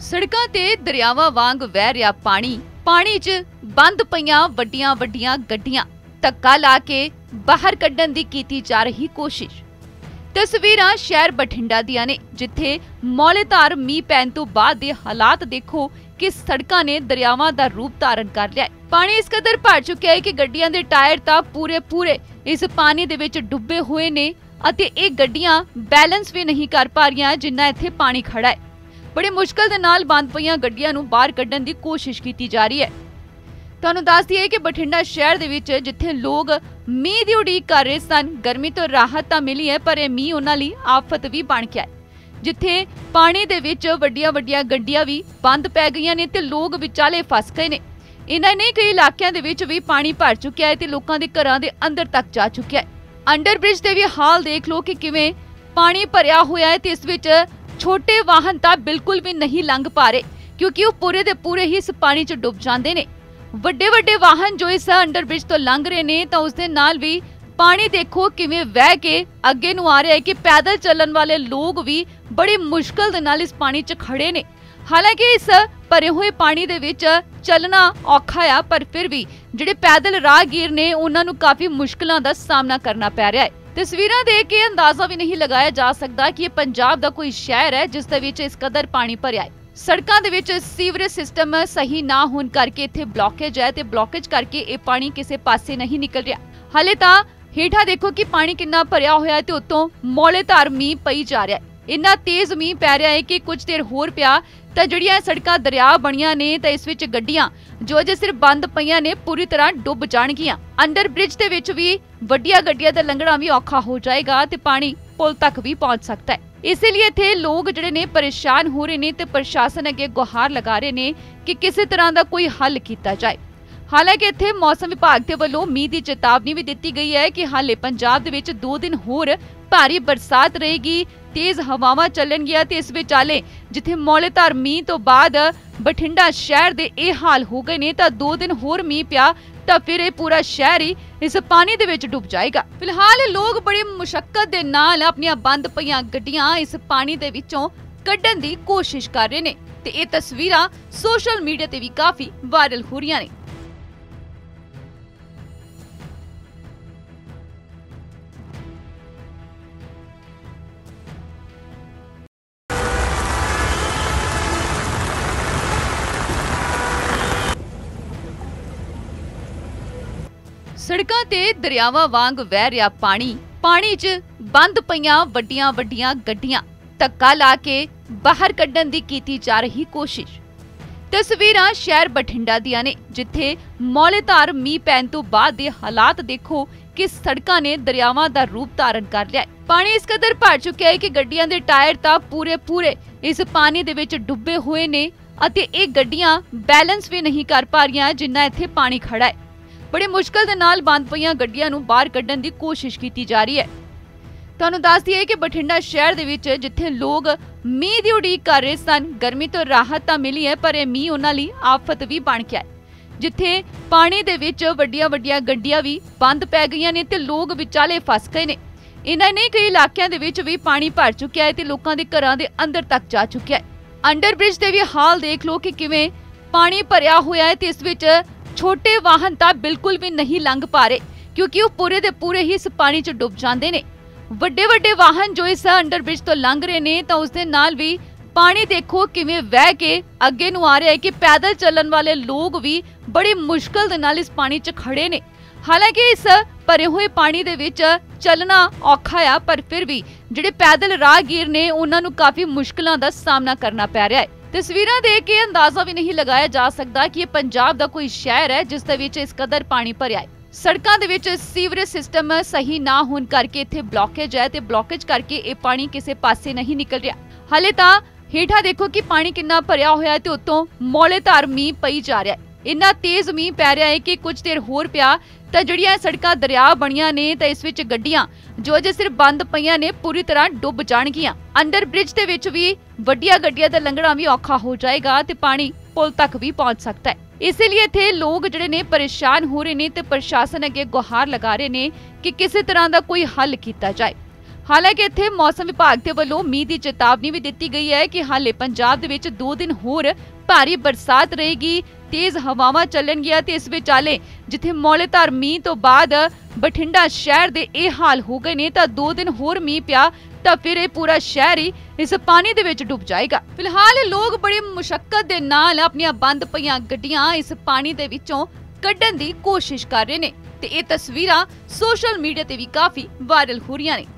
ਸੜਕਾਂ ਤੇ ਦਰਿਆਵਾਂ ਵਾਂਗ ਵਹਿ ਰਿਹਾ ਪਾਣੀ 'ਚ ਬੰਦ ਪਈਆਂ ਵੱਡੀਆਂ ਗੱਡੀਆਂ ਧੱਕਾ ਲਾ ਕੇ ਬਾਹਰ ਕੱਢਣ ਦੀ ਕੀਤੀ ਜਾ ਰਹੀ ਕੋਸ਼ਿਸ਼। ਤਸਵੀਰਾਂ ਸ਼ਹਿਰ ਬਠਿੰਡਾ ਦੀਆਂ ਨੇ, ਜਿੱਥੇ ਮੌਲੇਧਾਰ ਮੀਂਹ ਪੈਣ ਤੋਂ ਬਾਅਦ ਦੇ ਹਾਲਾਤ ਦੇਖੋ ਕਿ ਸੜਕਾਂ ਨੇ ਦਰਿਆਵਾਂ ਦਾ ਰੂਪ ਧਾਰਨ ਕਰ ਲਿਆ ਹੈ। ਪਾਣੀ ਇਸ ਕਦਰ ਭਰ ਚੁੱਕਿਆ ਹੈ ਕਿ ਗੱਡੀਆਂ ਦੇ ਟਾਇਰ ਤਾਂ ਪੂਰੇ ਇਸ ਪਾਣੀ ਦੇ ਵਿੱਚ ਡੁੱਬੇ ਹੋਏ ਨੇ ਅਤੇ ਇਹ ਗੱਡੀਆਂ ਬੈਲੈਂਸ ਵੀ ਨਹੀਂ ਕਰ ਪਾ ਰਹੀਆਂ ਜਿੰਨਾ ਇੱਥੇ ਪਾਣੀ ਖੜਾ ਹੈ। ਬੜੀ ਮੁਸ਼ਕਲ ਦੇ ਨਾਲ ਬੰਦ ਪਈਆਂ ਗੱਡੀਆਂ ਨੂੰ ਬਾਹਰ ਕੱਢਣ ਦੀ ਕੋਸ਼ਿਸ਼ ਕੀਤੀ ਜਾ ਰਹੀ ਹੈ। ਤੁਹਾਨੂੰ ਦੱਸ ਦਈਏ ਕਿ ਬਠਿੰਡਾ ਸ਼ਹਿਰ ਦੇ ਵਿੱਚ ਜਿੱਥੇ ਲੋਕ ਮੀਂਹ ਦੀ ਉਡੀਕ ਕਰ ਰਹੇ ਸਨ, ਗਰਮੀ ਤੋਂ ਰਾਹਤ ਤਾਂ ਮਿਲੀ ਹੈ, ਪਰ ਇਹ ਮੀਂਹ ਉਹਨਾਂ ਲਈ ਆਫਤ ਵੀ ਬਣ ਗਿਆ ਹੈ। ਜਿੱਥੇ ਪਾਣੀ ਦੇ ਵਿੱਚ ਵੱਡੀਆਂ ਗੱਡੀਆਂ ਵੀ ਬੰਦ ਪੈ ਗਈਆਂ ਨੇ ਤੇ ਲੋਕ ਵਿਚਾਲੇ ਫਸ ਗਏ ਨੇ। ਇਹਨਾਂ ਨੇ ਕਈ ਇਲਾਕਿਆਂ ਦੇ ਵਿੱਚ ਵੀ ਪਾਣੀ ਭਰ ਚੁੱਕਿਆ ਹੈ ਤੇ ਲੋਕਾਂ ਦੇ ਘਰਾਂ ਦੇ ਅੰਦਰ ਤੱਕ ਜਾ ਚੁੱਕਿਆ ਹੈ। ਅੰਡਰ ਬ੍ਰਿਜ ਤੇ ਵੀ ਹਾਲ ਦੇਖ ਲਓ ਕਿ ਕਿਵੇਂ ਪਾਣੀ ਭਰਿਆ ਹੋਇਆ ਹੈ ਤੇ ਇਸ ਵਿੱਚ ਛੋਟੇ ਵਾਹਨ ਤਾਂ ਬਿਲਕੁਲ ਵੀ ਨਹੀਂ ਲੰਘ ਪਾ ਰਹੇ, ਕਿਉਂਕਿ ਉਹ ਪੂਰੇ ਦੇ ਪੂਰੇ ਹੀ ਇਸ ਪਾਣੀ 'ਚ ਡੁੱਬ ਜਾਂਦੇ ਨੇ। ਵੱਡੇ ਵਾਹਨ ਜੋ ਇਸ ਅੰਡਰ ਬ੍ਰਿਜ ਤੋਂ ਲੰਘ ਰਹੇ ਨੇ ਤਾਂ ਉਸ ਦੇ ਨਾਲ ਵੀ ਪਾਣੀ ਦੇਖੋ ਕਿਵੇਂ ਵਹਿ ਕੇ ਅੱਗੇ ਨੂੰ ਆ ਰਿਹਾ ਹੈ ਕਿ ਪੈਦਲ ਚੱਲਣ ਵਾਲੇ ਲੋਕ ਵੀ ਬੜੀ ਮੁਸ਼ਕਲ ਦੇ ਨਾਲ ਇਸ ਪਾਣੀ 'ਚ ਖੜੇ ਨੇ। ਹਾਲਾਂਕਿ ਇਸ ਭਰੇ ਹੋਏ ਪਾਣੀ ਦੇ ਵਿੱਚ ਚੱਲਣਾ ਔਖਾ ਆ, ਪਰ ਫਿਰ ਵੀ ਜਿਹੜੇ ਪੈਦਲ ਰਾਹਗੀਰ ਨੇ ਉਹਨਾਂ ਨੂੰ ਕਾਫੀ ਮੁਸ਼ਕਲਾਂ ਦਾ ਸਾਹਮਣਾ ਕਰਨਾ ਪੈ ਰਿਹਾ ਹੈ। ਤਸਵੀਰਾਂ ਦੇਖ ਕੇ ਅੰਦਾਜ਼ਾ ਵੀ ਨਹੀਂ ਲਗਾਇਆ ਜਾ ਸਕਦਾ ਕਿ ਇਹ ਪੰਜਾਬ ਦਾ ਕੋਈ ਸ਼ਹਿਰ ਹੈ ਜਿਸ ਦੇ ਵਿੱਚ ਇਸ ਕਦਰ ਪਾਣੀ ਭਰਿਆ ਹੈ। ਸੜਕਾਂ ਦੇ ਵਿੱਚ ਸੀਵਰੇਜ ਸਿਸਟਮ ਸਹੀ ਨਾ ਹੋਣ ਕਰਕੇ ਇੱਥੇ ਬਲੌਕੇਜ ਹੈ ਤੇ ਬਲੌਕੇਜ ਕਰਕੇ ਇਹ ਪਾਣੀ ਕਿਸੇ ਪਾਸੇ ਨਹੀਂ ਨਿਕਲ ਰਿਹਾ। ਹਾਲੇ ਤਾਂ ਹੇਠਾਂ ਦੇਖੋ ਕਿ ਪਾਣੀ ਕਿੰਨਾ ਭਰਿਆ ਹੋਇਆ ਹੈ ਤੇ ਉੱਤੋਂ ਮੌਲੇਧਾਰ ਮੀਂਹ ਪਈ ਜਾ ਰਿਹਾ ਹੈ। ਇੰਨਾ ਤੇਜ਼ ਮੀਂਹ ਪੈ ਰਿਹਾ ਹੈ ਕਿ ਕੁਝ ਦੇਰ ਹੋਰ ਪਿਆ ਤਾਂ ਜਿਹੜੀਆਂ ਸੜਕਾਂ ਦਰਿਆ ਬਣੀਆਂ ਨੇ ਤਾਂ ਇਸ ਵਿੱਚ ਗੱਡੀਆਂ ਜੋ ਅਜੇ ਸਿਰਫ ਬੰਦ ਪਈਆਂ ਨੇ ਪੂਰੀ ਤਰ੍ਹਾਂ ਡੁੱਬ ਜਾਣਗੀਆਂ। ਅੰਡਰ ਬ੍ਰਿਜ ਦੇ ਵਿੱਚ ਵੀ ਵੱਡੀਆਂ ਗੱਡੀਆਂ ਦਾ ਲੰਘਣਾ ਵੀ ਔਖਾ ਹੋ ਜਾਏਗਾ ਤੇ ਪਾਣੀ ਪੁਲ ਤੱਕ ਵੀ ਪਹੁੰਚ ਸਕਦਾ ਹੈ। ਇਸੇ ਲਈ ਇੱਥੇ ਲੋਕ ਜਿਹੜੇ ਨੇ ਪਰੇਸ਼ਾਨ ਹੋ ਰਹੇ ਨੇ ਤੇ ਪ੍ਰਸ਼ਾਸਨ ਅੱਗੇ ਗੁਹਾਰ ਲਗਾ ਰਹੇ ਨੇ ਕਿ ਕਿਸੇ ਤਰ੍ਹਾਂ ਦਾ ਕੋਈ ਹੱਲ ਕੀਤਾ ਜਾਏ। ਹਾਲਾਂਕਿ ਇੱਥੇ ਮੌਸਮ ਵਿਭਾਗ ਦੇ ਵੱਲੋਂ ਮੀਂਹ ਦੀ ਚੇਤਾਵਨੀ ਵੀ ਦਿੱਤੀ ਗਈ ਹੈ ਕਿ ਹਾਲੇ ਪੰਜਾਬ ਦੇ ਵਿੱਚ 2 ਦਿਨ ਹੋਰ ਭਾਰੀ ਬਰਸਾਤ ਰਹੇਗੀ, ਤੇਜ਼ ਹਵਾਵਾਂ ਚੱਲਣਗੀਆਂ ਤੇ ਇਸ ਵਿਚਾਲੇ ਜਿੱਥੇ ਮੌਲੇਧਾਰ ਮੀਂਹ ਤੋਂ ਬਾਅਦ ਬਠਿੰਡਾ ਸ਼ਹਿਰ ਦੇ ਇਹ ਹਾਲ ਹੋ ਗਏ ਨੇ ਤਾਂ 2 ਦਿਨ ਹੋਰ ਮੀਂਹ ਪਿਆ ਤਾਂ ਫਿਰ ਇਹ ਪੂਰਾ ਸ਼ਹਿਰ ਹੀ ਇਸ ਪਾਣੀ ਦੇ ਵਿੱਚ ਡੁੱਬ ਜਾਏਗਾ। ਫਿਲਹਾਲ ਲੋਕ ਬੜੀ ਮੁਸ਼ਕਲ ਦੇ ਨਾਲ ਆਪਣੀਆਂ ਬੰਦ ਪਈਆਂ ਗੱਡੀਆਂ ਇਸ ਪਾਣੀ ਦੇ ਵਿੱਚੋਂ ਕੱਢਣ ਦੀ ਕੋਸ਼ਿਸ਼ ਕਰ ਰਹੇ ਨੇ ਤੇ ਇਹ ਤਸਵੀਰਾਂ ਸੋਸ਼ਲ ਮੀਡੀਆ ਤੇ ਵੀ ਕਾਫੀ ਵਾਇਰਲ ਹੋ ਰਹੀਆਂ ਨੇ। ਸੜਕਾਂ ਤੇ ਦਰਿਆਵਾਂ ਵਾਂਗ ਵਹਿ ਰਿਹਾ ਪਾਣੀ 'ਚ ਬੰਦ ਪਈਆਂ ਵੱਡੀਆਂ ਗੱਡੀਆਂ ਧੱਕਾ ਲਾ ਕੇ ਬਾਹਰ ਕੱਢਣ ਦੀ ਕੀਤੀ ਜਾ ਰਹੀ ਕੋਸ਼ਿਸ਼। ਤਸਵੀਰਾਂ ਸ਼ਹਿਰ ਬਠਿੰਡਾ ਦੀਆਂ ਨੇ, ਜਿੱਥੇ ਮੌਲੇਧਾਰ ਮੀਂਹ ਪੈਣ ਤੋਂ ਬਾਅਦ ਦੇ ਹਾਲਾਤ ਦੇਖੋ ਕਿ ਸੜਕਾਂ ਨੇ ਦਰਿਆਵਾਂ ਦਾ ਰੂਪ ਧਾਰਨ ਕਰ ਲਿਆ ਹੈ। ਪਾਣੀ ਇਸ ਕਦਰ ਭਰ ਚੁੱਕਿਆ ਹੈ ਕਿ ਗੱਡੀਆਂ ਦੇ ਟਾਇਰ ਤਾਂ ਪੂਰੇ ਇਸ ਪਾਣੀ ਦੇ ਵਿੱਚ ਡੁੱਬੇ ਹੋਏ ਨੇ ਅਤੇ ਇਹ ਗੱਡੀਆਂ ਬੈਲੈਂਸ ਵੀ ਨਹੀਂ ਕਰ ਪਾ ਰਹੀਆਂ ਜਿੰਨਾ ਇੱਥੇ ਪਾਣੀ ਖੜਾ ਹੈ। ਬੜੀ ਮੁਸ਼ਕਲ ਦੇ ਨਾਲ ਬੰਦ ਪਈਆਂ ਗੱਡੀਆਂ ਨੂੰ ਬਾਹਰ ਕੱਢਣ ਦੀ ਕੋਸ਼ਿਸ਼ ਕੀਤੀ ਜਾ ਰਹੀ ਹੈ। ਤੁਹਾਨੂੰ ਦੱਸ ਦਈਏ ਕਿ ਬਠਿੰਡਾ ਸ਼ਹਿਰ ਦੇ ਵਿੱਚ ਜਿੱਥੇ ਲੋਕ ਮੀਂਹ ਦੀ ਉਡੀਕ ਕਰ ਰਹੇ ਸਨ, ਗਰਮੀ ਤੋਂ ਰਾਹਤ ਤਾਂ ਮਿਲੀ ਹੈ, ਪਰ ਇਹ ਮੀਂਹ ਉਹਨਾਂ ਲਈ ਆਫਤ ਵੀ ਬਣ ਗਿਆ ਹੈ। ਜਿੱਥੇ ਪਾਣੀ ਦੇ ਵਿੱਚ ਵੱਡੀਆਂ ਗੱਡੀਆਂ ਵੀ ਬੰਦ ਪੈ ਗਈਆਂ ਨੇ ਤੇ ਲੋਕ ਵਿਚਾਲੇ ਫਸ ਗਏ ਨੇ। ਇਹਨਾਂ ਨੇ ਕਈ ਇਲਾਕਿਆਂ ਦੇ ਵਿੱਚ ਵੀ ਪਾਣੀ ਭਰ ਚੁੱਕਿਆ ਹੈ ਤੇ ਲੋਕਾਂ ਦੇ ਘਰਾਂ ਦੇ ਅੰਦਰ ਤੱਕ ਜਾ ਚੁੱਕਿਆ ਹੈ। ਅੰਡਰ ਬ੍ਰਿਜ ਤੇ ਵੀ ਹਾਲ ਦੇਖ ਲਓ ਕਿ ਕਿਵੇਂ ਪਾਣੀ ਭਰਿਆ ਹੋਇਆ ਹੈ ਤੇ ਇਸ ਵਿੱਚ ਛੋਟੇ ਵਾਹਨ ਤਾਂ ਬਿਲਕੁਲ ਵੀ ਨਹੀਂ ਲੰਘ ਪਾ ਰਹੇ, ਕਿਉਂਕਿ ਉਹ ਪੂਰੇ ਦੇ ਪੂਰੇ ਹੀ ਇਸ ਪਾਣੀ 'ਚ ਡੁੱਬ ਜਾਂਦੇ ਨੇ। ਵੱਡੇ ਵਾਹਨ ਜੋ ਇਸ ਅੰਡਰ ਬ੍ਰਿਜ ਤੋਂ ਲੰਘ ਰਹੇ ਨੇ ਤਾਂ ਉਸ ਦੇ ਨਾਲ ਵੀ ਪਾਣੀ ਦੇਖੋ ਕਿਵੇਂ ਵਹਿ ਕੇ ਅੱਗੇ ਨੂੰ ਆ ਰਿਹਾ ਹੈ ਕਿ ਪੈਦਲ ਚੱਲਣ ਵਾਲੇ ਲੋਕ ਵੀ ਬੜੀ ਮੁਸ਼ਕਲ ਦੇ ਨਾਲ ਇਸ ਪਾਣੀ 'ਚ ਖੜੇ ਨੇ। ਹਾਲਾਂਕਿ ਇਸ ਭਰੇ ਹੋਏ ਪਾਣੀ ਦੇ ਵਿੱਚ ਚੱਲਣਾ ਔਖਾ ਆ, ਪਰ ਫਿਰ ਵੀ ਜਿਹੜੇ ਪੈਦਲ ਰਾਹਗੀਰ ਨੇ ਉਹਨਾਂ ਨੂੰ ਕਾਫੀ ਮੁਸ਼ਕਲਾਂ ਦਾ ਸਾਹਮਣਾ ਕਰਨਾ ਪੈ ਰਿਹਾ ਹੈ। ਤਸਵੀਰਾਂ ਦੇਖ ਕੇ ਅੰਦਾਜ਼ਾ ਵੀ ਨਹੀਂ ਲਗਾਇਆ ਜਾ ਸਕਦਾ ਕਿ ਇਹ ਪੰਜਾਬ ਦਾ ਕੋਈ ਸ਼ਹਿਰ ਹੈ ਜਿਸ ਦੇ ਵਿੱਚ ਇਸ ਕਦਰ ਪਾਣੀ ਭਰਿਆ ਹੈ। ਸੜਕਾਂ ਦੇ ਵਿੱਚ ਸੀਵਰੇਜ ਸਿਸਟਮ ਸਹੀ ਨਾ ਹੋਣ ਕਰਕੇ ਇੱਥੇ ਬਲੌਕੇਜ ਹੈ ਤੇ ਬਲੌਕੇਜ ਕਰਕੇ ਇਹ ਪਾਣੀ ਕਿਸੇ ਪਾਸੇ ਨਹੀਂ ਨਿਕਲ ਰਿਹਾ। ਹਾਲੇ ਤਾਂ ਹੇਠਾਂ ਦੇਖੋ ਕਿ ਪਾਣੀ ਕਿੰਨਾ ਭਰਿਆ ਹੋਇਆ ਹੈ ਤੇ ਉੱਤੋਂ ਮੌਲੇਧਾਰ ਮੀਂਹ ਪਈ ਜਾ ਰਿਹਾ ਹੈ। ਇੰਨਾ ਤੇਜ਼ ਮੀਂਹ ਪੈ ਰਿਹਾ ਹੈ ਕਿ ਕੁਝ ਦੇਰ ਹੋਰ ਪਿਆ ਤਾਂ ਜਿਹੜੀਆਂ ਸੜਕਾਂ ਦਰਿਆ ਬਣੀਆਂ ਨੇ ਤਾਂ ਇਸ ਵਿੱਚ ਗੱਡੀਆਂ ਜੋ ਅਜੇ ਸਿਰਫ ਬੰਦ ਪਈਆਂ ਨੇ ਪੂਰੀ ਤਰ੍ਹਾਂ ਡੁੱਬ ਜਾਣਗੀਆਂ। ਅੰਡਰ ਬ੍ਰਿਜ ਦੇ ਵਿੱਚ ਵੀ ਵੱਡੀਆਂ ਗੱਡੀਆਂ ਦਾ ਲੰਘਣਾ ਵੀ ਔਖਾ ਹੋ ਜਾਏਗਾ ਤੇ ਪਾਣੀ ਪੁਲ ਤੱਕ ਵੀ ਪਹੁੰਚ ਸਕਦਾ ਹੈ। ਇਸੇ ਲਈ ਇੱਥੇ ਲੋਕ ਜਿਹੜੇ ਨੇ ਪਰੇਸ਼ਾਨ ਹੋ ਰਹੇ ਨੇ ਤੇ ਪ੍ਰਸ਼ਾਸਨ ਅੱਗੇ ਗੁਹਾਰ ਲਗਾ ਰਹੇ ਨੇ ਕਿ ਕਿਸੇ ਤਰ੍ਹਾਂ ਦਾ ਕੋਈ ਹੱਲ ਕੀਤਾ ਜਾਏ। ਹਾਲਾਂਕਿ ਇੱਥੇ ਮੌਸਮ ਵਿਭਾਗ ਦੇ ਵੱਲੋਂ ਮੀਂਹ ਦੀ ਚੇਤਾਵਨੀ ਵੀ ਦਿੱਤੀ ਗਈ ਹੈ ਕਿ ਹਾਲੇ ਪੰਜਾਬ ਦੇ ਵਿੱਚ 2 ਦਿਨ ਹੋਰ ਭਾਰੀ ਬਰਸਾਤ ਰਹੇਗੀ, ਤੇਜ਼ ਹਵਾਵਾਂ ਚੱਲਣਗੀਆਂ ਤੇ ਇਸ ਵਿਚਾਲੇ ਜਿੱਥੇ ਮੌਲੇਧਾਰ ਮੀਂਹ ਤੋਂ ਬਾਅਦ ਬਠਿੰਡਾ ਸ਼ਹਿਰ ਦੇ ਇਹ ਹਾਲ ਹੋ ਗਏ ਨੇ ਤਾਂ 2 ਦਿਨ ਹੋਰ ਮੀਂਹ ਪਿਆ ਤਾਂ ਫਿਰ ਇਹ ਪੂਰਾ ਸ਼ਹਿਰ ਹੀ ਇਸ ਪਾਣੀ ਦੇ ਵਿੱਚ ਡੁੱਬ ਜਾਏਗਾ। ਫਿਲਹਾਲ ਲੋਕ ਬੜੀ ਮੁਸ਼ੱਕਤ ਦੇ ਨਾਲ ਆਪਣੀਆਂ ਬੰਦ ਪਈਆਂ ਗੱਡੀਆਂ ਇਸ ਪਾਣੀ ਦੇ ਵਿੱਚੋਂ ਕੱਢਣ ਦੀ ਕੋਸ਼ਿਸ਼ ਕਰ ਰਹੇ ਨੇ ਤੇ ਇਹ ਤਸਵੀਰਾਂ ਸੋਸ਼ਲ ਮੀਡੀਆ ਤੇ ਵੀ ਕਾਫੀ ਵਾਇਰਲ ਹੋ ਰਹੀਆਂ ਨੇ।